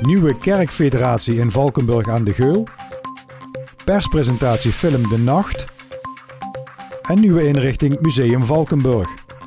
Nieuwe kerkfederatie in Valkenburg aan de Geul, perspresentatie Film De Nacht en nieuwe inrichting Museum Valkenburg.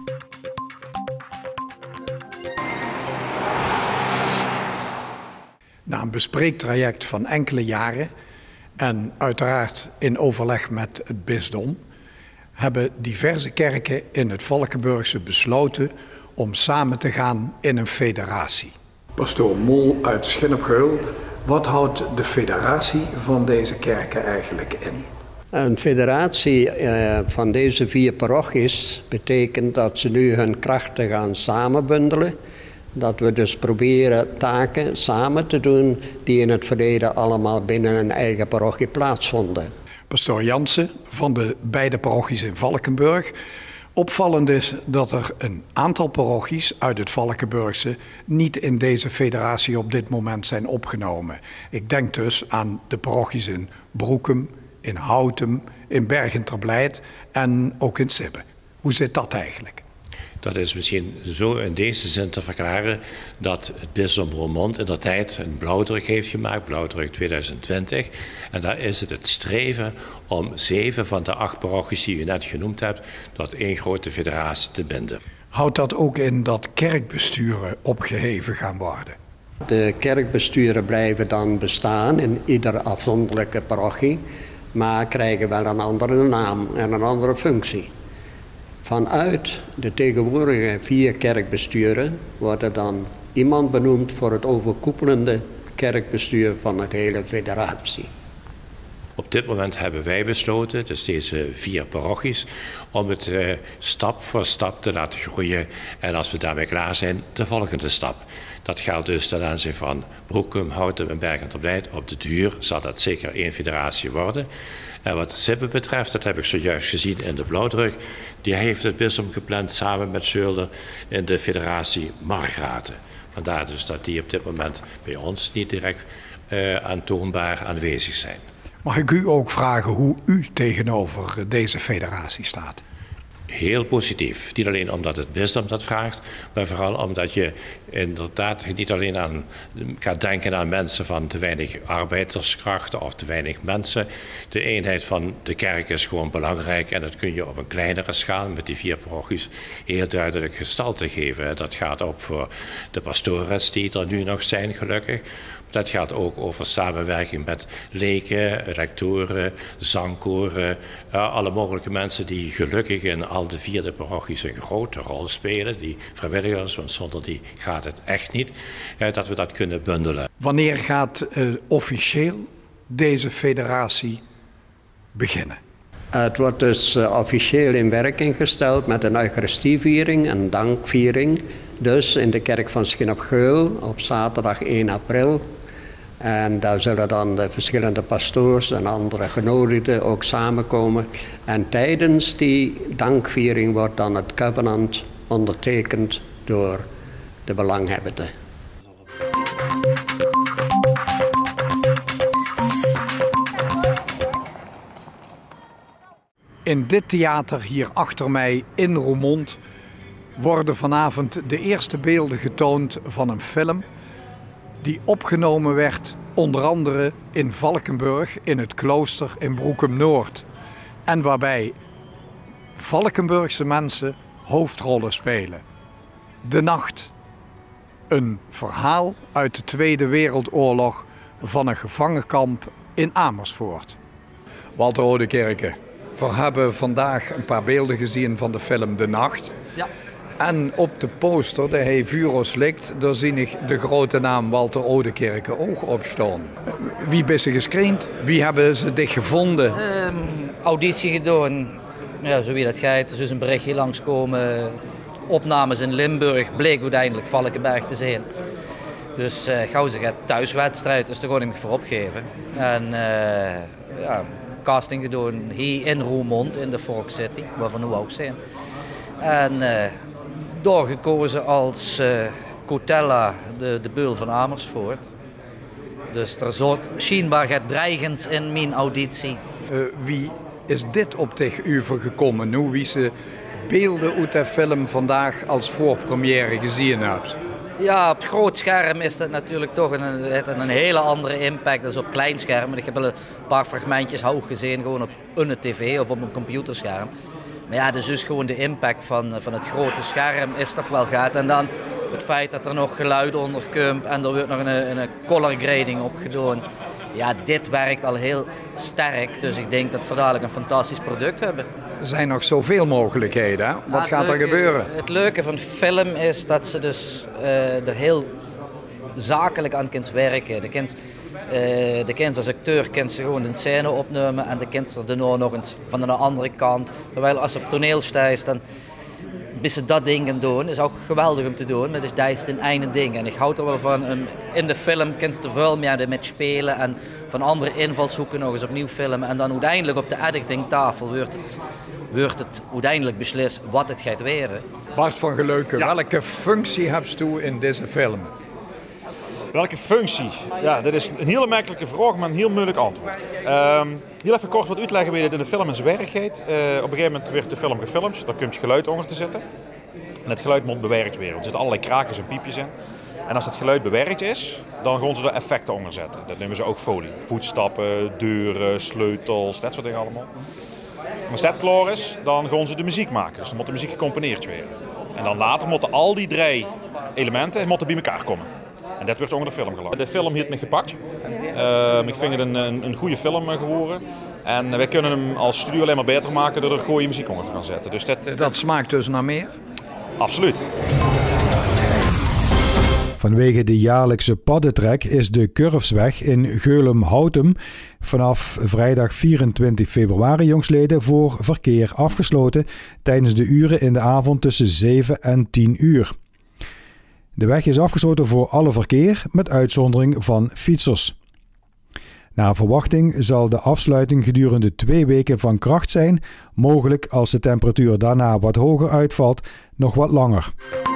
Na een bespreektraject van enkele jaren en uiteraard in overleg met het bisdom hebben diverse kerken in het Valkenburgse besloten om samen te gaan in een federatie. Pastoor Mol uit Schin-op-Geul, wat houdt de federatie van deze kerken eigenlijk in? Een federatie van deze 4 parochies betekent dat ze nu hun krachten gaan samenbundelen. Dat we dus proberen taken samen te doen die in het verleden allemaal binnen een eigen parochie plaatsvonden. Pastoor Jansen van de beide parochies in Valkenburg. Opvallend is dat er een aantal parochies uit het Valkenburgse niet in deze federatie op dit moment zijn opgenomen. Ik denk dus aan de parochies in Broekum, in Houtem, in Bergen ter Blijt en ook in Sibbe. Hoe zit dat eigenlijk? Dat is misschien zo in deze zin te verklaren dat het bisdom Roermond in der tijd een blauwdruk heeft gemaakt, blauwdruk 2020. En daar is het streven om 7 van de 8 parochies die u net genoemd hebt tot één grote federatie te binden. Houdt dat ook in dat kerkbesturen opgeheven gaan worden? De kerkbesturen blijven dan bestaan in iedere afzonderlijke parochie, maar krijgen wel een andere naam en een andere functie. Vanuit de tegenwoordige 4 kerkbesturen wordt er dan iemand benoemd voor het overkoepelende kerkbestuur van het hele federatie. Op dit moment hebben wij besloten, dus deze 4 parochies, om het stap voor stap te laten groeien. En als we daarmee klaar zijn, de volgende stap. Dat geldt dus ten aanzien van Broekum, Houtem en Bergen ter Blijt. Op de duur zal dat zeker 1 federatie worden. En wat Sibbe betreft, dat heb ik zojuist gezien in de blauwdruk, die heeft het bisdom gepland samen met Zölder in de federatie Margraten. Vandaar dus dat die op dit moment bij ons niet direct aantoonbaar aanwezig zijn. Mag ik u ook vragen hoe u tegenover deze federatie staat? Heel positief. Niet alleen omdat het bisdom dat vraagt, maar vooral omdat je inderdaad niet alleen aan gaat denken aan mensen van te weinig arbeiderskrachten of te weinig mensen. De eenheid van de kerk is gewoon belangrijk en dat kun je op een kleinere schaal met die 4 parochies heel duidelijk gestalte geven. Dat gaat ook voor de pastorets die er nu nog zijn, gelukkig. Dat gaat ook over samenwerking met leken, lectoren, zangkoren, alle mogelijke mensen die gelukkig in al de 4 parochies een grote rol spelen. Die vrijwilligers, want zonder die gaat het echt niet, dat we dat kunnen bundelen. Wanneer gaat officieel deze federatie beginnen? Het wordt dus officieel in werking gesteld met een eucharistieviering, een dankviering. Dus in de kerk van Schin-op-Geul op zaterdag 1 april. En daar zullen dan de verschillende pastoors en andere genodigden ook samenkomen. En tijdens die dankviering wordt dan het covenant ondertekend door de belanghebbenden. In dit theater hier achter mij in Roermond worden vanavond de eerste beelden getoond van een film die opgenomen werd onder andere in Valkenburg in het klooster in Broekum-Noord. En waarbij Valkenburgse mensen hoofdrollen spelen. De Nacht, een verhaal uit de Tweede Wereldoorlog van een gevangenkamp in Amersfoort. Walter Oudekerke, we hebben vandaag een paar beelden gezien van de film De Nacht. Ja. En op de poster, de Hij Vuros likt, daar zie ik de grote naam Walter Oudekerke ook op staan. Wie ben ze gescreend? Wie hebben ze dich gevonden? Auditie gedaan, ja, zo wie dat gaat. Dus een berichtje langskomen. Opnames in Limburg, bleek uiteindelijk Valkenberg te zijn. Dus gauw ze gaat thuiswedstrijd, dus daar kon ik me voor opgeven. En ja, casting gedaan hier in Roermond, in de Fork City, waarvan we ook zijn. En doorgekozen als Cotella, de beul van Amersfoort. Dus er zat schijnbaar het dreigens in mijn auditie. Wie is dit op tegen u gekomen? Hoe wie ze beelden uit de film vandaag als voorpremière gezien hebt? Ja, op groot scherm is dat natuurlijk toch een hele andere impact dan op klein scherm. Ik heb wel een paar fragmentjes hoog gezien, gewoon op een tv of op een computerscherm. Maar ja, dus gewoon de impact van het grote scherm is toch wel gaat. En dan het feit dat er nog geluid onder komt en er wordt nog een color grading op gedaan. Ja, dit werkt al heel sterk, dus ik denk dat we dadelijk een fantastisch product hebben. Er zijn nog zoveel mogelijkheden. Hè? Wat gaat er gebeuren? Het leuke van film is dat ze dus er heel zakelijk aan kunt werken. De kind als acteur kent ze gewoon een scène opnemen en de kind er daarna nog eens van de andere kant. Terwijl als ze op toneel staat, dan ze dat ding gaan doen. Is ook geweldig om te doen, maar dus dat is een einde ding. En ik houd er wel van, in de film kun je er veel meer met spelen en van andere invalshoeken nog eens opnieuw filmen. En dan uiteindelijk op de editingtafel wordt het uiteindelijk beslist wat het gaat worden. Bart van Geleuken, welke functie hebt u in deze film? Welke functie? Ja, dat is een hele makkelijke vraag, maar een heel moeilijk antwoord. Heel even kort wat uitleggen hoe dit in de film in zijn werk gaat. Op een gegeven moment werd de film gefilmd, daar komt geluid onder te zitten. En het geluid moet bewerkt worden. Er zitten allerlei krakers en piepjes in. En als het geluid bewerkt is, dan gaan ze er effecten onder zetten. Dat noemen ze ook folie. Voetstappen, deuren, sleutels, dat soort dingen allemaal. En als dat klaar is, dan gaan ze de muziek maken. Dus dan moet de muziek gecomponeerd worden. En dan later moeten al die 3 elementen bij elkaar komen. En dat wordt onder de film gelegd. De film heeft me gepakt. Ik vind het een goede film geworden. En wij kunnen hem als studio alleen maar beter maken door er goede muziek onder te gaan zetten. Dus dat smaakt dus naar meer? Absoluut. Vanwege de jaarlijkse paddentrek is de Curvesweg in Geulum-Houtem vanaf vrijdag 24 februari jongstleden voor verkeer afgesloten tijdens de uren in de avond tussen 7 en 10 uur. De weg is afgesloten voor alle verkeer met uitzondering van fietsers. Naar verwachting zal de afsluiting gedurende 2 weken van kracht zijn, mogelijk als de temperatuur daarna wat hoger uitvalt, nog wat langer.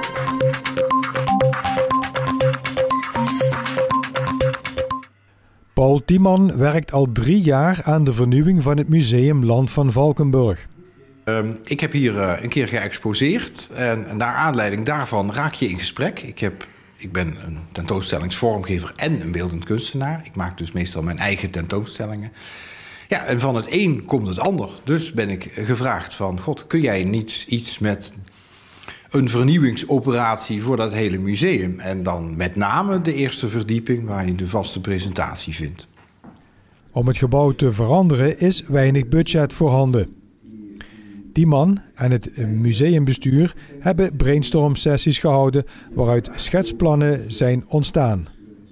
Paul Tiemann werkt al 3 jaar aan de vernieuwing van het Museum Land van Valkenburg. Ik heb hier een keer geëxposeerd en naar aanleiding daarvan raak je in gesprek. Ik ben een tentoonstellingsvormgever en een beeldend kunstenaar. Ik maak dus meestal mijn eigen tentoonstellingen. Ja, en van het een komt het ander. Dus ben ik gevraagd van, God, kun jij niet iets met een vernieuwingsoperatie voor dat hele museum? En dan met name de eerste verdieping waar je de vaste presentatie vindt. Om het gebouw te veranderen is weinig budget voorhanden. Tiemann en het museumbestuur hebben brainstorm-sessies gehouden waaruit schetsplannen zijn ontstaan.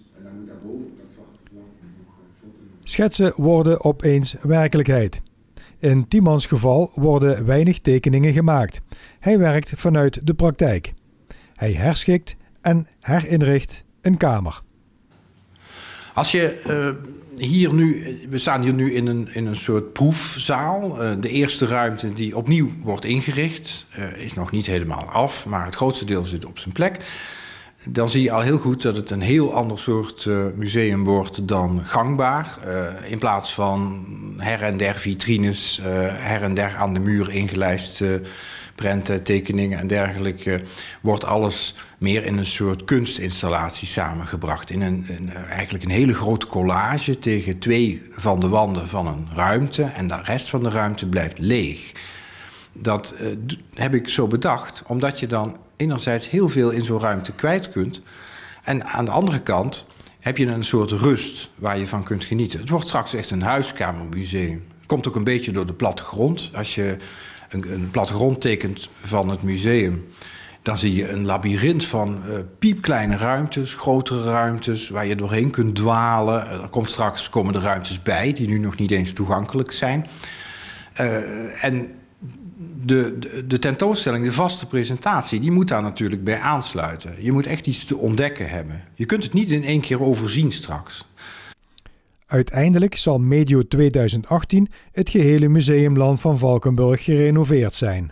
Schetsen worden opeens werkelijkheid. In Tiemanns geval worden weinig tekeningen gemaakt. Hij werkt vanuit de praktijk. Hij herschikt en herinricht een kamer. Als je we staan hier nu in een soort proefzaal. De eerste ruimte die opnieuw wordt ingericht is nog niet helemaal af, maar het grootste deel zit op zijn plek. Dan zie je al heel goed dat het een heel ander soort museum wordt dan gangbaar. In plaats van her en der vitrines, her en der aan de muur ingelijste prenten, tekeningen en dergelijke, wordt alles meer in een soort kunstinstallatie samengebracht. Eigenlijk een hele grote collage tegen 2 van de wanden van een ruimte en de rest van de ruimte blijft leeg. Dat heb ik zo bedacht, omdat je dan enerzijds heel veel in zo'n ruimte kwijt kunt. En aan de andere kant heb je een soort rust waar je van kunt genieten. Het wordt straks echt een huiskamermuseum. Het komt ook een beetje door de plattegrond. Als je een plattegrond tekent van het museum, dan zie je een labyrint van piepkleine ruimtes, grotere ruimtes, waar je doorheen kunt dwalen. Komen er ruimtes bij die nu nog niet eens toegankelijk zijn. En de tentoonstelling, de vaste presentatie, die moet daar natuurlijk bij aansluiten. Je moet echt iets te ontdekken hebben. Je kunt het niet in 1 keer overzien straks. Uiteindelijk zal medio 2018 het gehele Museum Land van Valkenburg gerenoveerd zijn.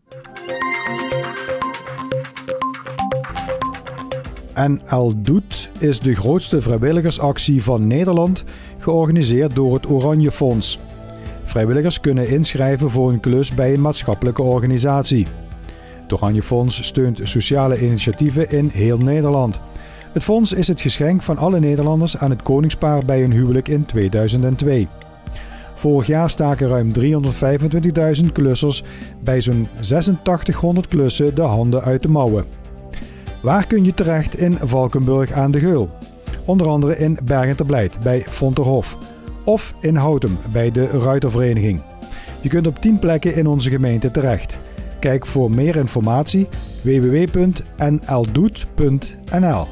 NL Doet is de grootste vrijwilligersactie van Nederland, georganiseerd door het Oranje Fonds. Vrijwilligers kunnen inschrijven voor een klus bij een maatschappelijke organisatie. Het Oranje Fonds steunt sociale initiatieven in heel Nederland. Het fonds is het geschenk van alle Nederlanders aan het koningspaar bij hun huwelijk in 2002. Vorig jaar staken ruim 325.000 klussers bij zo'n 8600 klussen de handen uit de mouwen. Waar kun je terecht in Valkenburg aan de Geul? Onder andere in Bergen ter Blijt bij Fonterhof of in Houten bij de Ruitervereniging. Je kunt op 10 plekken in onze gemeente terecht. Kijk voor meer informatie www.nldoet.nl.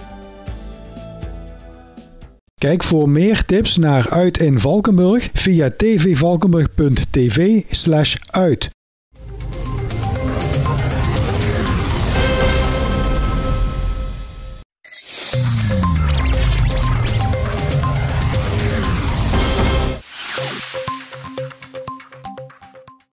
Kijk voor meer tips naar Uit in Valkenburg via tvvalkenburg.tv/uit.